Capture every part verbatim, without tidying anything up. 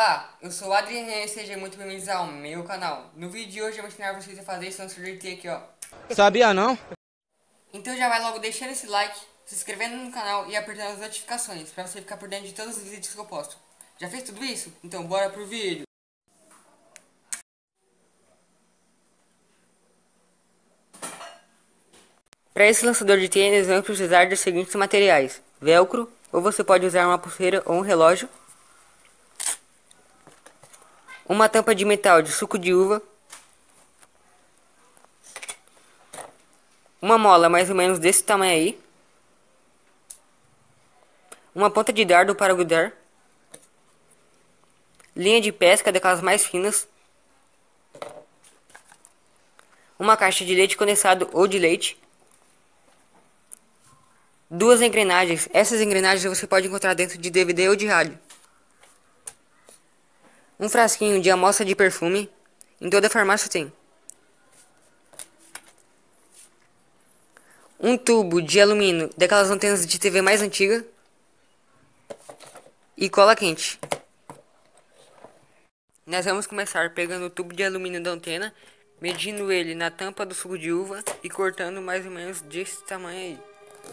Olá, eu sou o Adriano e sejam muito bem-vindos ao meu canal. No vídeo de hoje eu vou ensinar vocês a fazer esse sorteio aqui, ó. Sabia não? Então já vai logo deixando esse like, se inscrevendo no canal e apertando as notificações pra você ficar por dentro de todos os vídeos que eu posto. Já fez tudo isso? Então bora pro vídeo. Para esse lançador de tênis vamos precisar dos seguintes materiais: velcro, ou você pode usar uma pulseira ou um relógio, uma tampa de metal de suco de uva, uma mola mais ou menos desse tamanho aí, uma ponta de dardo para grudar, linha de pesca daquelas mais finas, uma caixa de leite condensado ou de leite, duas engrenagens. Essas engrenagens você pode encontrar dentro de D V D ou de rádio. Um frasquinho de amostra de perfume. Em toda farmácia tem. Um tubo de alumínio daquelas antenas de T V mais antiga. E cola quente. Nós vamos começar pegando o tubo de alumínio da antena, medindo ele na tampa do suco de uva e cortando mais ou menos desse tamanho aí.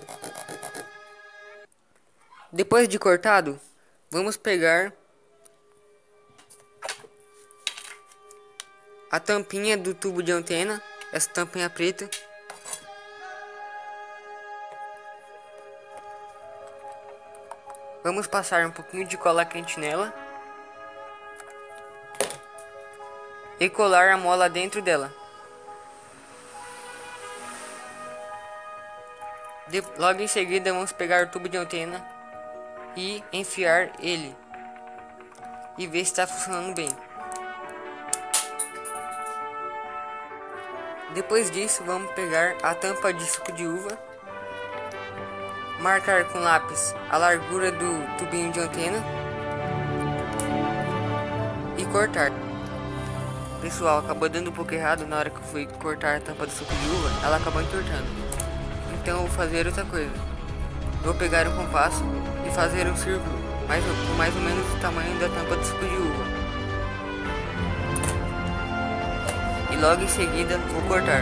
Depois de cortado, vamos pegar a tampinha do tubo de antena, essa tampinha preta, vamos passar um pouquinho de cola quente nela e colar a mola dentro dela. De, logo em seguida vamos pegar o tubo de antena e enfiar ele e ver se está funcionando bem. Depois disso vamos pegar a tampa de suco de uva, marcar com lápis a largura do tubinho de antena e cortar. Pessoal, acabou dando um pouco errado na hora que eu fui cortar a tampa do suco de uva, ela acabou entortando. Então eu vou fazer outra coisa. Vou pegar um compasso e fazer um círculo mais, com mais ou menos o tamanho da tampa do suco de uva. E logo em seguida vou cortar.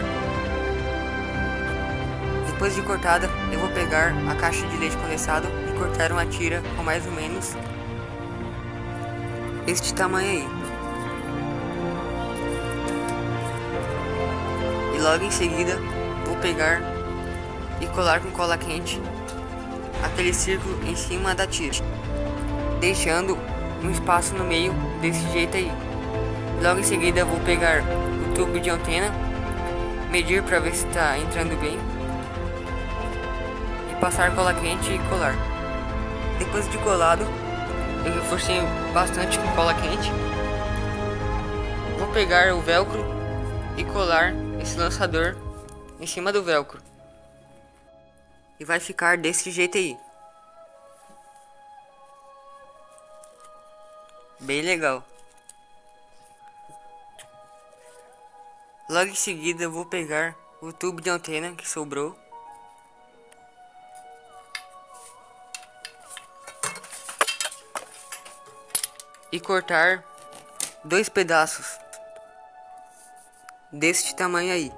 Depois de cortada, eu vou pegar a caixa de leite condensado e cortar uma tira com mais ou menos este tamanho aí. E logo em seguida vou pegar e colar com cola quente aquele círculo em cima da tira, deixando um espaço no meio desse jeito aí. Logo em seguida vou pegar o tubo de antena, medir para ver se está entrando bem e passar cola quente e colar. Depois de colado, eu reforcei bastante com cola quente. Vou pegar o velcro e colar esse lançador em cima do velcro. E vai ficar desse jeito aí. Bem legal. Logo em seguida eu vou pegar o tubo de antena que sobrou e cortar dois pedaços deste tamanho aí.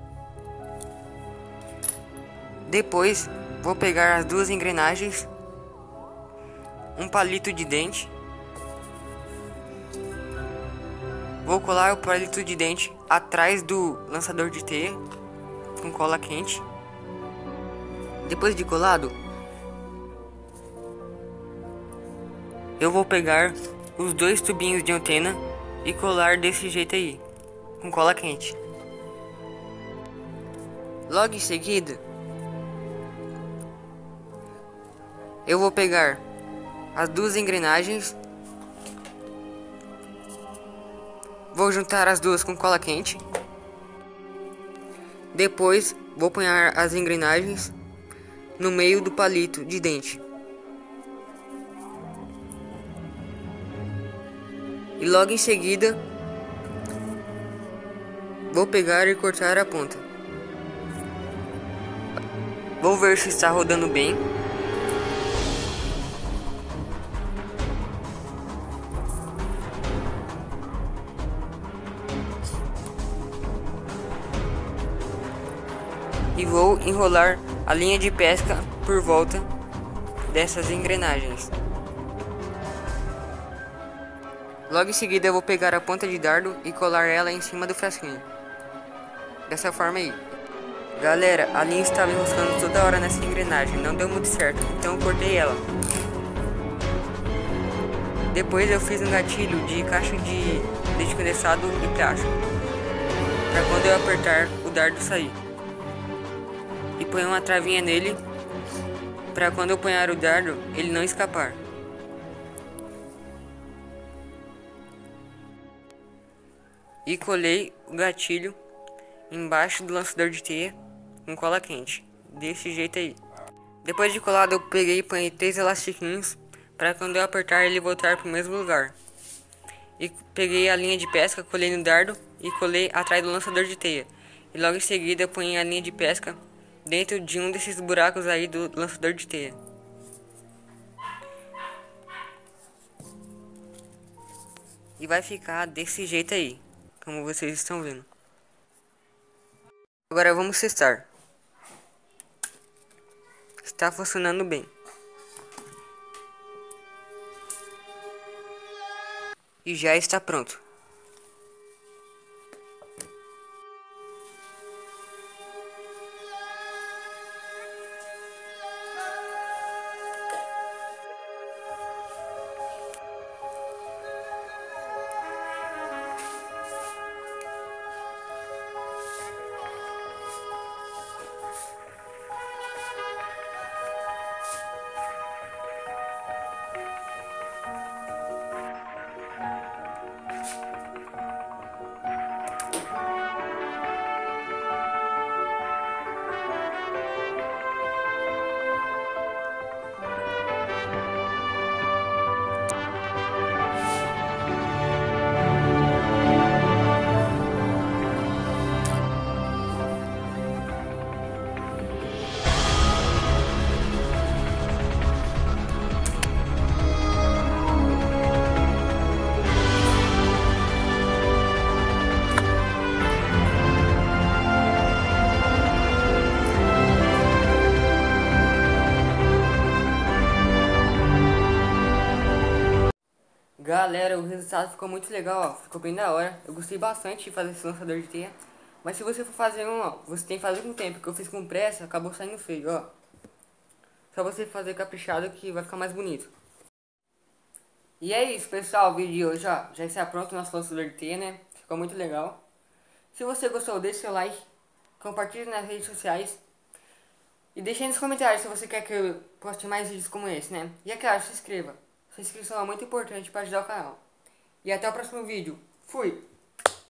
Depois vou pegar as duas engrenagens, um palito de dente, vou colar o palito de dente atrás do lançador de teia com cola quente. Depois de colado, eu vou pegar os dois tubinhos de antena e colar desse jeito aí, com cola quente. Logo em seguida, eu vou pegar as duas engrenagens, vou juntar as duas com cola quente. Depois vou pôr as engrenagens no meio do palito de dente. E logo em seguida vou pegar e cortar a ponta. Vou ver se está rodando bem. e vou enrolar a linha de pesca por volta dessas engrenagens. Logo em seguida eu vou pegar a ponta de dardo e colar ela em cima do frasquinho. Dessa forma aí. Galera, a linha estava enroscando toda hora nessa engrenagem, não deu muito certo, então eu cortei ela. Depois eu fiz um gatilho de caixa de leite condensado e plástico, para quando eu apertar o dardo sair. E põe uma travinha nele, para quando eu apanhar o dardo, ele não escapar. E colei o gatilho embaixo do lançador de teia com cola quente, desse jeito aí. Depois de colado eu peguei e põe três elastiquinhos para quando eu apertar ele voltar para o mesmo lugar. E peguei a linha de pesca, colei no dardo e colei atrás do lançador de teia. E logo em seguida eu ponho a linha de pesca dentro de um desses buracos aí do lançador de teia. E vai ficar desse jeito aí, como vocês estão vendo. Agora vamos testar. Está funcionando bem. E já está pronto. Galera, o resultado ficou muito legal, ó. Ficou bem da hora. Eu gostei bastante de fazer esse lançador de teia. Mas se você for fazer um, ó, você tem que fazer com tempo, porque eu fiz com pressa, acabou saindo feio, ó. Só você fazer caprichado que vai ficar mais bonito. E é isso, pessoal, o vídeo de hoje, ó. Já está pronto o nosso lançador de teia, né? Ficou muito legal. Se você gostou, deixe seu like, compartilhe nas redes sociais. E deixe aí nos comentários se você quer que eu poste mais vídeos como esse, né? E é claro, se inscreva. Sua inscrição é muito importante para ajudar o canal. E até o próximo vídeo. Fui!